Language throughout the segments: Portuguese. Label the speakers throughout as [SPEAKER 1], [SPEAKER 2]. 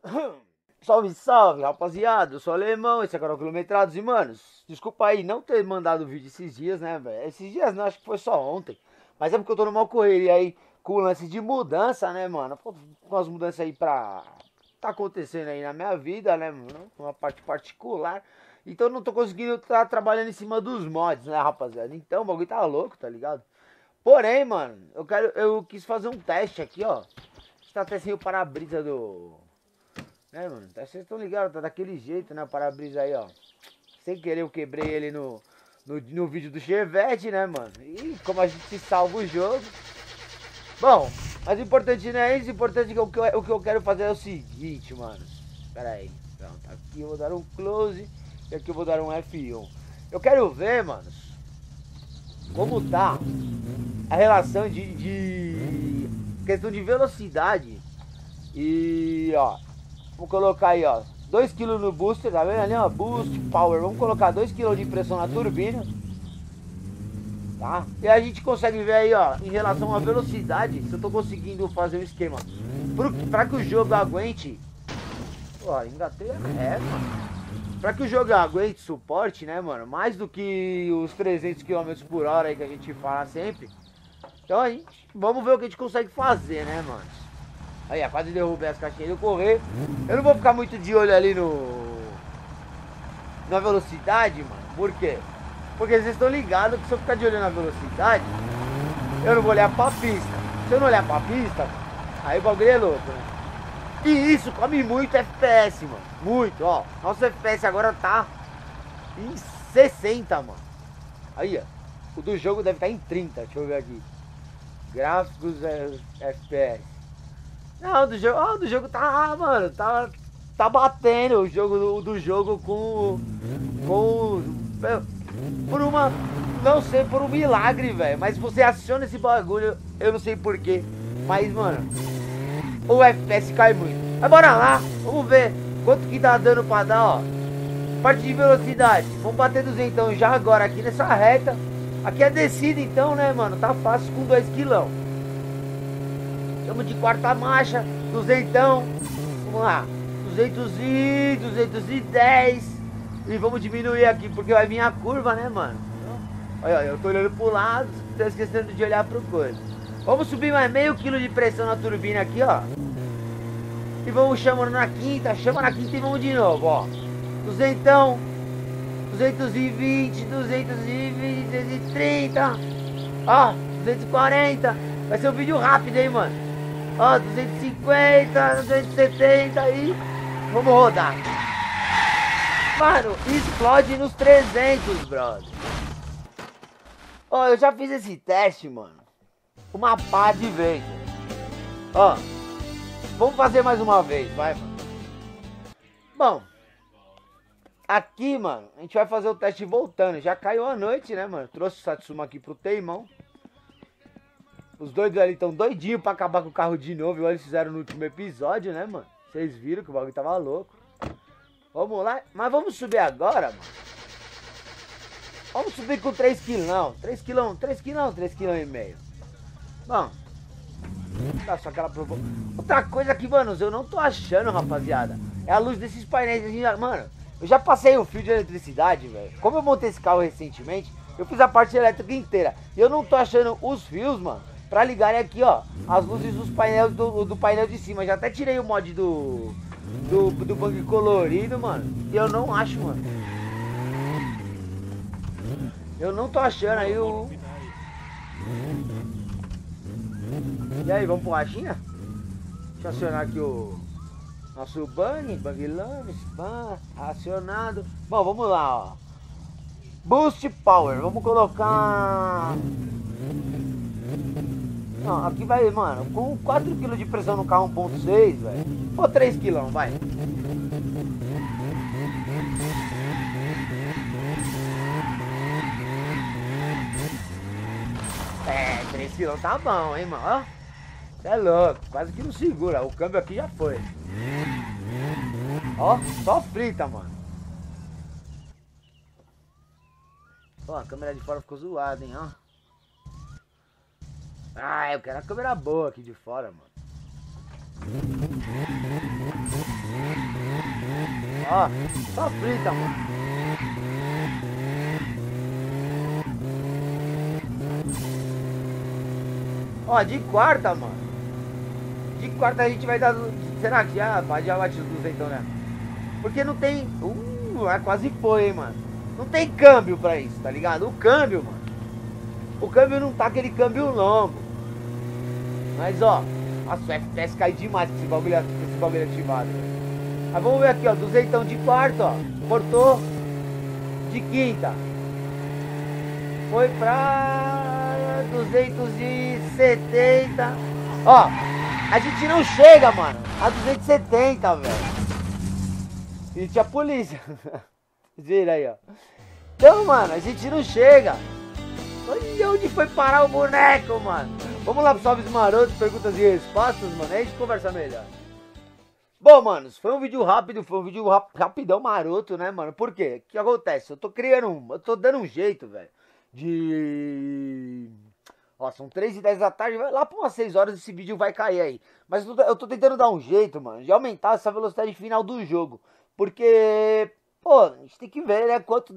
[SPEAKER 1] Salve, salve, rapaziada. Eu sou alemão, esse é o canal Quilometrados. E, manos, desculpa aí não ter mandado vídeo esses dias, né, velho? Esses dias não, acho que foi só ontem. Mas é porque eu tô numa correria aí com o lance de mudança, né, mano? Pô, com as mudanças aí pra. Tá acontecendo aí na minha vida, né, mano? Uma parte particular. Então eu não tô conseguindo estar trabalhando em cima dos mods, né, rapaziada? Então o bagulho tá louco, tá ligado? Porém, mano, eu quis fazer um teste aqui, ó. Está até sem o para-brisa do. É, mano, vocês estão ligados, tá daquele jeito, né? O para-brisa aí, ó. Sem querer eu quebrei ele no vídeo do Chevette, né, mano? E como a gente se salva o jogo. Bom, mas o importante não é isso, o importante é que o que eu quero fazer é o seguinte, mano. Pera aí, pronto, aqui eu vou dar um close e aqui eu vou dar um F1. Eu quero ver, mano, como tá a relação de questão de velocidade e, ó, vou colocar aí, ó, 2 kg no booster, tá vendo ali, ó, boost, power, vamos colocar 2 kg de pressão na turbina, tá? E a gente consegue ver aí, ó, em relação à velocidade, se eu tô conseguindo fazer um esquema pra que o jogo aguente, ó, engatei mano. Pra que o jogo aguente suporte, né, mano, mais do que os 300 km por hora aí que a gente fala sempre. Então a gente, vamos ver o que a gente consegue fazer, né, mano. Aí, ó, quase derrubei as caixinhas do correr. Eu não vou ficar muito de olho ali na velocidade, mano. Por quê? Porque vocês estão ligados que se eu ficar de olho na velocidade, eu não vou olhar pra pista. Se eu não olhar pra pista, aí o bagulho é louco, né? E isso come muito FPS, mano. Muito, ó. Nosso FPS agora tá em 60, mano. Aí, ó. O do jogo deve estar em 30, deixa eu ver aqui. Gráficos FPS. Não, o do jogo tá, mano, tá batendo o jogo do jogo com por uma, não sei, por um milagre, velho, mas você aciona esse bagulho, eu não sei porquê, mas, mano, o FPS cai muito. Mas bora lá, vamos ver quanto que tá dando pra dar, ó. Parte de velocidade, vamos bater 200 então já agora aqui nessa reta. Aqui é descida então, né, mano, tá fácil com 2 kg. Estamos de quarta marcha, 200, vamos lá, 210 e vamos diminuir aqui porque vai vir a curva, né, mano? Olha, eu tô olhando pro lado, tô esquecendo de olhar pro coisa. Vamos subir mais meio quilo de pressão na turbina aqui, ó. E vamos chamando na quinta, chama na quinta e vamos de novo, ó. 200, 220, 220, 230, ó, 240. Vai ser um vídeo rápido, hein, mano. Ó, 250, 270 e vamos rodar. Mano, explode nos 300, brother. Ó, eu já fiz esse teste, mano, uma pá de vezes. Ó, vamos fazer mais uma vez, vai, mano. Bom, aqui, mano, a gente vai fazer o teste voltando. Já caiu a noite, né, mano? Trouxe o Satsuma aqui pro Teimão. Os doidos ali estão doidinhos pra acabar com o carro de novo, igual eles fizeram no último episódio, né, mano? Vocês viram que o bagulho tava louco. Vamos lá, mas vamos subir agora, mano. Vamos subir com 3 kg, 3 kg, 3 kg, 3 kg e meio. Bom, dá só aquela provocação. Outra coisa que, mano, eu não tô achando, rapaziada, é a luz desses painéis. Mano, eu já passei o fio de eletricidade, velho. Como eu montei esse carro recentemente, eu fiz a parte elétrica inteira. E eu não tô achando os fios, mano, pra ligarem aqui, ó, as luzes dos painéis do painel de cima. Já até tirei o mod do bug colorido, mano. E eu não acho, mano. Eu não tô achando aí o... E aí, vamos pro rachinha? Deixa eu acionar aqui o nosso bang lame, spam, acionado. Bom, vamos lá, ó. Boost Power, vamos colocar... Não, aqui vai, mano, com 4 kg de pressão no carro 1.6, velho. Ou 3 kg, vai. É, 3 kg tá bom, hein, mano. Ó, cê é louco, quase que não segura. O câmbio aqui já foi. Ó, só frita, mano. Ó, a câmera de fora ficou zoada, hein, ó. Ah, eu quero a câmera boa aqui de fora, mano. Ó, só frita, mano. Ó, de quarta, mano. De quarta a gente vai dar... Será que já bate os 200, né? Porque não tem... quase foi, hein, mano. Não tem câmbio pra isso, tá ligado? O câmbio, mano. O câmbio não tá aquele câmbio longo. Mas, ó. Nossa, o FPS cai demais com esse bagulho ativado. Mas vamos ver aqui, ó. 200 de quarta, ó. Cortou. De quinta. Foi pra 270. Ó, a gente não chega, mano, a 270, velho. E tinha polícia. Vira aí, ó. Então, mano, a gente não chega. Olha onde foi parar o boneco, mano. Vamos lá pro Salves Marotos, perguntas e respostas, mano. Aí a gente conversa melhor. Bom, manos, foi um vídeo rápido, foi um vídeo rapidão maroto, né, mano? Por quê? O que acontece? Eu tô dando um jeito, velho. Ó, são 3h10 da tarde, lá pra umas 6 horas esse vídeo vai cair aí. Mas eu tô tentando dar um jeito, mano, de aumentar essa velocidade final do jogo. Porque, pô, a gente tem que ver, né, quanto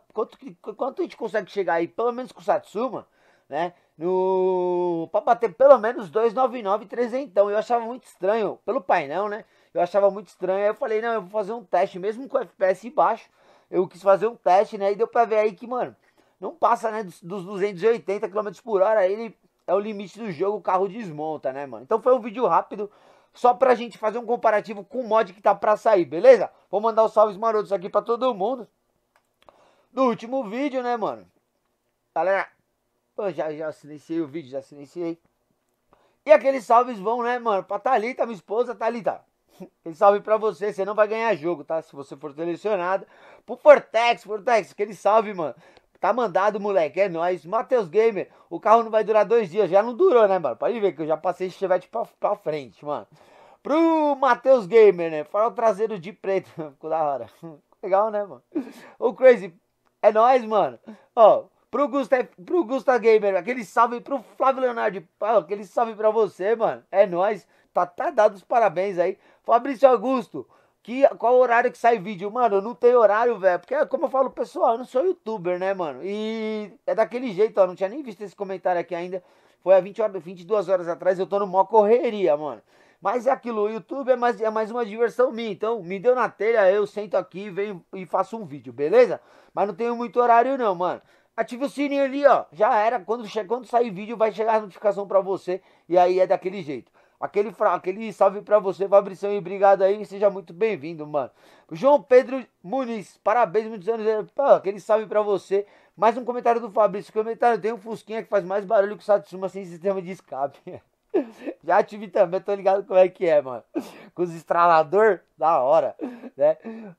[SPEAKER 1] a gente consegue chegar aí, pelo menos com o Satsuma, né, pra bater pelo menos 299 e 300. Eu achava muito estranho, pelo painel, né, eu achava muito estranho. Aí eu falei, não, eu vou fazer um teste, mesmo com o FPS baixo, eu quis fazer um teste, né, e deu pra ver aí que, mano, não passa, né, dos 280 km por hora, ele é o limite do jogo, o carro desmonta, né, mano. Então foi um vídeo rápido, só pra gente fazer um comparativo com o mod que tá pra sair, beleza? Vou mandar os salves marotos aqui pra todo mundo. No último vídeo, né, mano. Galera, pô, já silenciei o vídeo, já silenciei. E aqueles salves vão, né, mano, pra Thalita, minha esposa, Thalita. Aquele salve pra você, você não vai ganhar jogo, tá? Se você for selecionado. Pro Fortex, aquele salve, mano. Tá mandado, moleque, é nóis. Matheus Gamer, o carro não vai durar 2 dias. Já não durou, né, mano? Pode ver que eu já passei esse chevette pra frente, mano. Pro Matheus Gamer, né? Farol traseiro de preto. Ficou da hora. Legal, né, mano? O Crazy, é nóis, mano. Ó, pro Gusta Gamer, aquele salve pro Flávio Leonardo. Aquele salve pra você, mano. É nóis. Tá dado os parabéns aí. Fabrício Augusto. Qual horário que sai vídeo? Mano, eu não tenho horário, velho. Porque, como eu falo, pessoal, eu não sou youtuber, né, mano? E é daquele jeito, ó. Não tinha nem visto esse comentário aqui ainda. Foi há 22 horas atrás. Eu tô no mó correria, mano. Mas é aquilo, o YouTube é mais uma diversão minha. Então, me deu na telha, eu sento aqui, venho e faço um vídeo, beleza? Mas não tenho muito horário, não, mano. Ative o sininho ali, ó. Já era. Quando sair vídeo, vai chegar a notificação pra você. E aí é daquele jeito. Aquele salve pra você, Fabrição, e obrigado aí, seja muito bem-vindo, mano. João Pedro Muniz, parabéns, muitos anos. Pô, aquele salve pra você. Mais um comentário do Fabrício. Comentário: tem um Fusquinha que faz mais barulho que o Satsuma sem sistema de escape. Já tive também, tô ligado como é que é, mano. Com os estralador, da hora, né?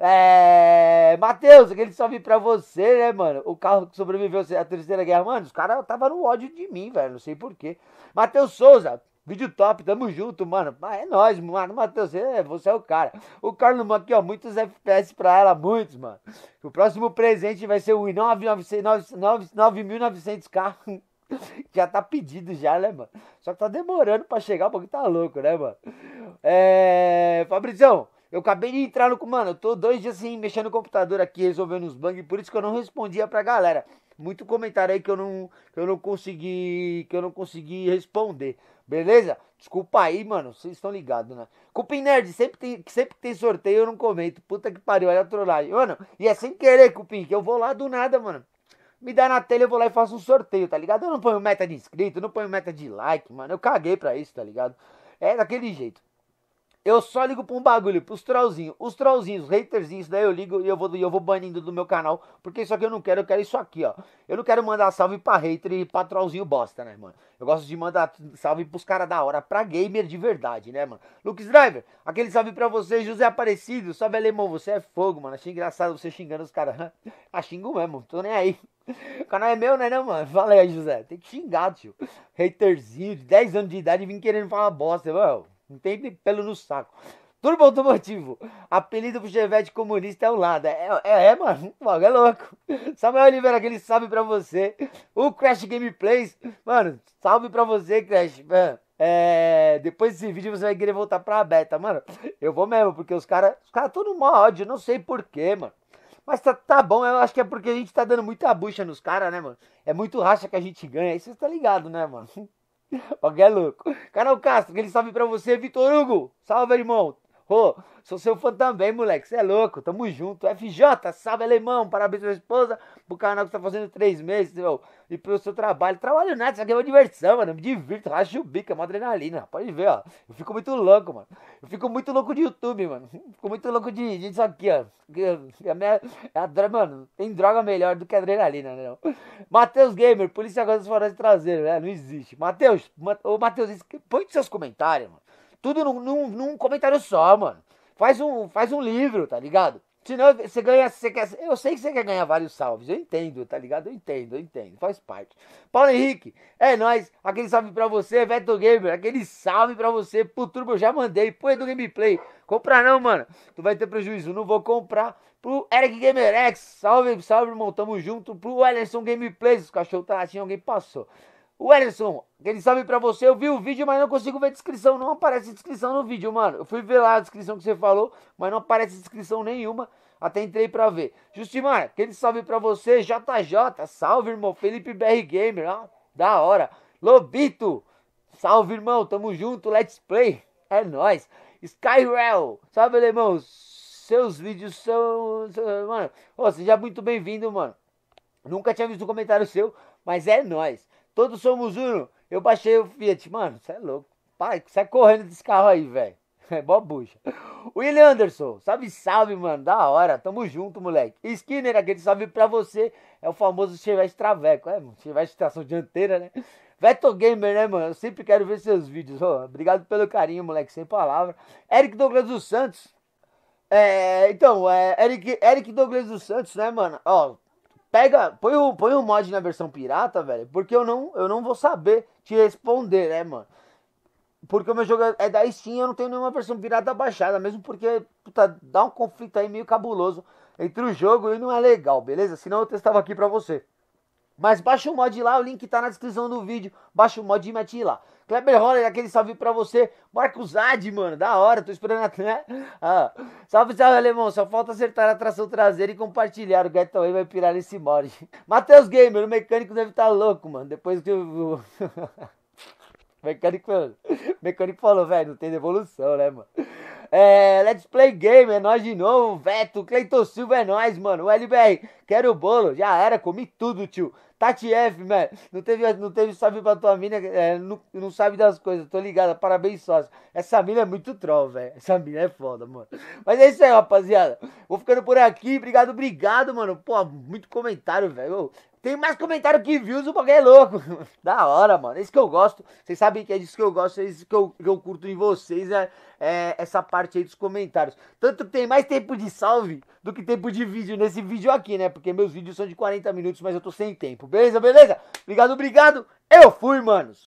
[SPEAKER 1] Matheus, aquele salve pra você, né, mano? O carro que sobreviveu à Terceira Guerra, mano, os caras tava no ódio de mim, velho, não sei porquê. Matheus Souza, vídeo top, tamo junto, mano. É nóis, mano. Matheus, você é o cara. O Carlos aqui, ó, muitos FPS pra ela, muitos, mano. O próximo presente vai ser o 9.900K. Já tá pedido já, né, mano? Só que tá demorando pra chegar, porque tá louco, né, mano? Fabrizião, eu acabei de entrar no... Mano, eu tô 2 dias assim, mexendo no computador aqui, resolvendo uns bugs, por isso que eu não respondia pra galera. Muito comentário aí que eu não consegui responder, beleza? Desculpa aí, mano, vocês estão ligados, né? Cupim Nerd, sempre que tem sorteio eu não comento. Puta que pariu, olha a trollagem. Mano, e é sem querer, Cupim, que eu vou lá do nada, mano. Me dá na telha, eu vou lá e faço um sorteio, tá ligado? Eu não ponho meta de inscrito, não ponho meta de like, mano. Eu caguei pra isso, tá ligado? É daquele jeito. Eu só ligo pra um bagulho, pros trollzinhos. Os trollzinhos, os haterzinhos, daí eu ligo e eu vou banindo do meu canal. Porque isso aqui eu não quero, eu quero isso aqui, ó. Eu não quero mandar salve pra hater e pra trollzinho bosta, né, mano? Eu gosto de mandar salve pros caras da hora, pra gamer de verdade, né, mano? Lucas Driver, aquele salve pra você. José Aparecido, salve alemão, você é fogo, mano. Achei engraçado você xingando os caras. Ah, xingo mesmo, tô nem aí. O canal é meu, né, mano? Fala aí, José. Tem que xingar, tio. Haterzinho de 10 anos de idade vim querendo falar bosta, mano. Não tem pelo no saco. Turbo Automotivo. Apelido pro Chevette comunista é o lado. Mano. O bagulho é louco. Samuel Oliveira, aquele salve pra você. O Crash Gameplays. Mano, salve pra você, Crash. Mano, Depois desse vídeo você vai querer voltar pra beta, mano. Eu vou mesmo, porque os caras tudo mó ódio, não sei porquê, mano. Mas tá bom, eu acho que é porque a gente tá dando muita bucha nos caras, né, mano? É muito racha que a gente ganha, aí você tá ligado, né, mano? Alguém é louco. Canal Castro, aquele salve pra você, Vitor Hugo. Salve, irmão. Ô, sou seu fã também, moleque. Você é louco, tamo junto. FJ, salve, alemão. Parabéns pra sua esposa, pro canal que você tá fazendo 3 meses, meu. E pelo seu trabalho. Trabalho nada, isso aqui é uma diversão, mano. Me divirto, racho o bico, é uma adrenalina. Pode ver, ó. Eu fico muito louco, mano. Eu fico muito louco de YouTube, mano. Fico muito louco de isso aqui, ó. Mano, tem droga melhor do que adrenalina, né? Matheus Gamer, Polícia Agora dos Faróis Traseiros, né? Não existe. Matheus, ô Matheus, põe seus comentários, mano. Tudo num comentário só, mano. Faz um livro, tá ligado? Senão você ganha. Eu sei que você quer ganhar vários salves. Eu entendo, tá ligado? Eu entendo. Faz parte. Paulo Henrique, é nóis. Aquele salve pra você, Veto Gamer. Aquele salve pra você. Pro Turbo eu já mandei. Pro Edu Gameplay. Comprar não, mano. Tu vai ter prejuízo. Não vou comprar. Pro Eric Gamer X. Salve, irmão. Tamo junto. Pro Ellison Gameplays. Os cachorros tá latindo, alguém passou. O Ellison, aquele salve pra você, eu vi o vídeo, mas não consigo ver descrição, não aparece descrição no vídeo, mano. Eu fui ver lá a descrição que você falou, mas não aparece descrição nenhuma, até entrei pra ver. Justimar, aquele salve pra você, JJ, salve, irmão, Felipe BR Gamer, ó, da hora. Lobito, salve, irmão, tamo junto, let's play, é nóis. Skyrel, salve, alemão, seus vídeos são, mano, ô, seja muito bem-vindo, mano. Nunca tinha visto um comentário seu, mas é nóis. Todos somos uno. Eu baixei o Fiat. Mano, você é louco. Pai, sai correndo desse carro aí, velho. É mó bucha. William Anderson. Salve, mano. Da hora. Tamo junto, moleque. Skinner, aquele salve pra você. É o famoso Chevette Traveco. É, mano. Chevette tração dianteira, né? Veto Gamer, né, mano? Eu sempre quero ver seus vídeos. Oh, obrigado pelo carinho, moleque. Sem palavra. Eric Douglas dos Santos. Eric Douglas dos Santos, né, mano? Ó. Põe um mod na versão pirata, velho, porque eu não vou saber te responder, né, mano? Porque o meu jogo é da Steam, eu não tenho nenhuma versão pirata baixada, mesmo porque, puta, dá um conflito aí meio cabuloso entre o jogo e não é legal, beleza? Senão eu testava aqui pra você. Mas baixa o mod lá, o link tá na descrição do vídeo. Baixa o mod e mete lá. Kleber Roller, aquele salve pra você. Marcos Ad, mano, da hora, tô esperando até. Salve, alemão. Só falta acertar a tração traseira e compartilhar. O Getaway vai pirar nesse mod. Matheus Gamer, o mecânico deve estar louco, mano. Depois que eu. O mecânico falou, velho, não tem devolução, né, mano? Let's Play Game, é nóis de novo, Veto, Cleiton Silva é nóis, mano, o LBR, quero o bolo, já era, comi tudo, tio. Tati F, mano, não teve salve pra tua mina, não sabe das coisas, tô ligado, parabéns sócio. Essa mina é muito troll, velho, essa mina é foda, mano. Mas é isso aí, rapaziada, vou ficando por aqui, obrigado, mano, pô, muito comentário, velho. Tem mais comentário que views, o bagulho é louco. Da hora, mano. É isso que eu gosto. Vocês sabem que é disso que eu gosto. É isso que eu curto em vocês. Essa parte aí dos comentários. Tanto que tem mais tempo de salve do que tempo de vídeo nesse vídeo aqui, né? Porque meus vídeos são de 40 minutos, mas eu tô sem tempo. Beleza? Obrigado. Eu fui, manos.